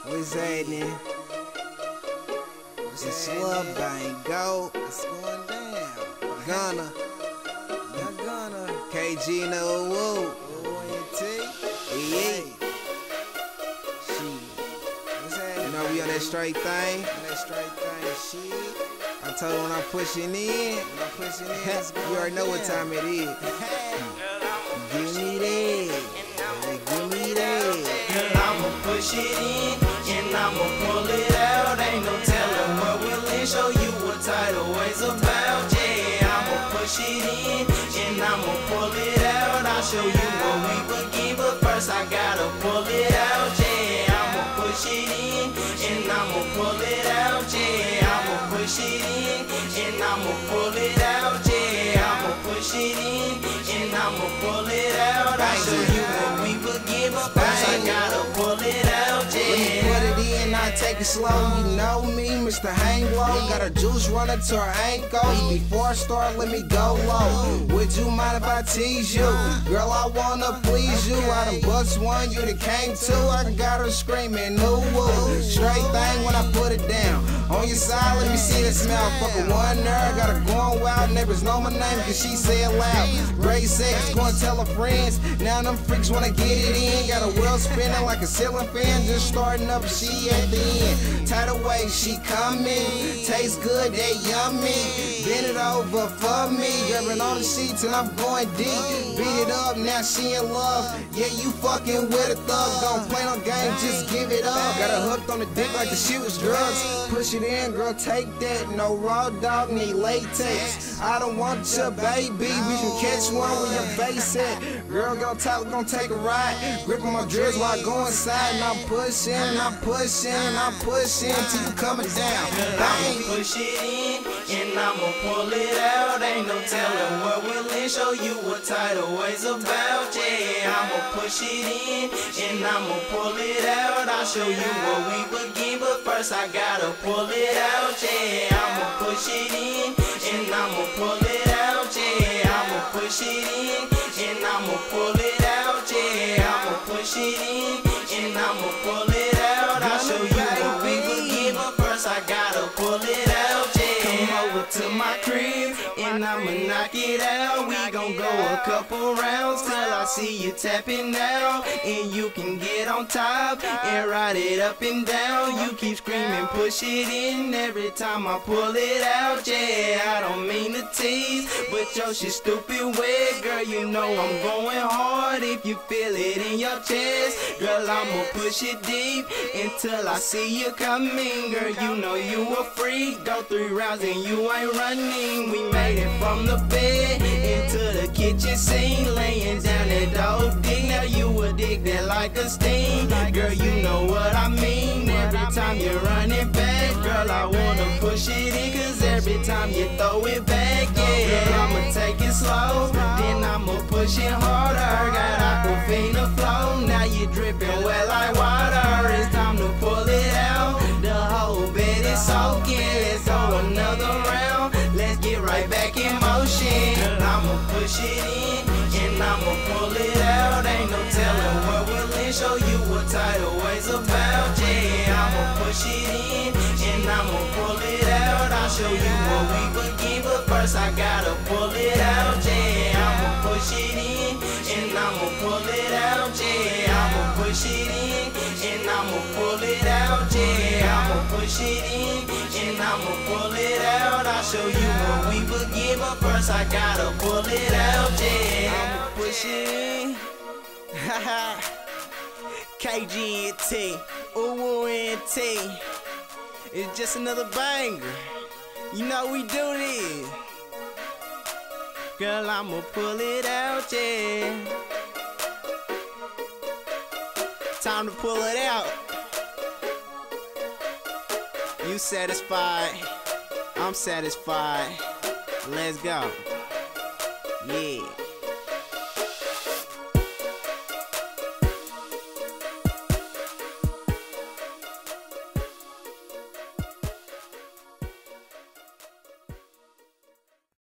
What's happening? It's a slug bang, go. It's going down. Gunna. KG in the woo. ONT. Yeah. Shit. What's happening? You know we on that straight thing. Shit. I told him when I'm pushing in. You already know what time it is. Give me that. Give me that. Girl, I'ma push it in and I'ma pull it out. Ain't no telling what we'll in. Show you what tidal waves about. Yeah, I'ma push it in and I'ma pull it out. I'll show you what we begin, but first I gotta pull it out. Yeah, I'ma push it in and I'ma pull it out. Yeah, I'ma push it in and I'ma pull it out. Yeah, I'ma push it in and I'ma pull it out. I'll show you what we begin, but first I gotta pull it out. Yeah. Put it in, I take it slow. You know me, Mr. Hang Low. Got a juice running to her ankles. Before I start, let me go low. Would you mind if I tease you? Girl, I wanna please you. I done bust one, you done came two. I got her screaming, no woo. Straight thing when I put it down. On your side, let me see that smell. Fuck a one nerve, got her going wild. Neighbors know my name, cause she say it loud. Great sex, go and tell her friends. Now them freaks wanna get it in. Got a wheel spinning like a ceiling fan. Just starting up, she at the end. Tidal wave, she coming. Tastes good, they yummy. Bend it over for me. Grabbing all the sheets and I'm going deep. Beat it up, now she in love. Yeah, you fucking with a thug. Don't play no game, just give it up. Got her hooked on the dick like the shit was drugs. Push it in, girl, take that. No raw dog, need latex. I don't want your baby. We can catch one with your face at. Girl, gon' take a ride. Gripping my dress while I go inside. And I'm pushing, till you coming down. I'ma push it in and I'ma pull it out. Ain't no telling what we'll in. Show you what tidal waves about. Yeah, I'ma push it in and I'ma pull it out. I'll show you what we begin, but first I gotta pull it out. Yeah, I'ma push it in and I'ma pull it out. Yeah, I'ma push it in and I'ma pull it out. Yeah, I'ma push it in and I'ma pull it out. I'll show you what we begin, but first I gotta pull it out. Yeah, come over to my crib and I'ma knock it out. We gon' go a couple rounds till I see you tapping out, and you can get on top and ride it up and down. You keep screaming, push it in every time I pull it out. Yeah, I don't mean to tease, but yo, shit stupid wet. Girl, you know I'm going hard. If you feel it in your chest, girl, I'ma push it deep until I see you coming. Girl, you know you a freak. Go 3 rounds and you ain't running. We made it from the bed into the kitchen sink, laying down that dope dick. Now you addicted like a sting. Girl, you know what I mean. Every time you're running back, girl, I wanna push it in, cause every time you throw it back, yeah. Girl, I'ma take it slow, then I'ma push it harder. Got Aquafina flow, now you dripping wet like water. It's time to pull it out. The whole bed is soaking. Let's go another round. Let's get right back in motion. Girl, I'ma push it in and I'ma pull it out. Ain't no telling what we'll in. Show you what tidal waves about. Yeah, I'ma push it in and I'ma pull it out. I'll show you what we begin, but first I gotta pull it out. Yeah, I'ma push it in and I'ma pull it out. Yeah, I'ma push it in and I'ma pull it out. Yeah, I'ma push it in and I'ma pull it out. I'll show you what we begin, but first I gotta pull it out. Yeah, I'ma push it in. KGNT, ONT. It's just another banger. You know we do this. Girl, I'ma pull it out, yeah. Time to pull it out. You satisfied? I'm satisfied. Let's go. Yeah.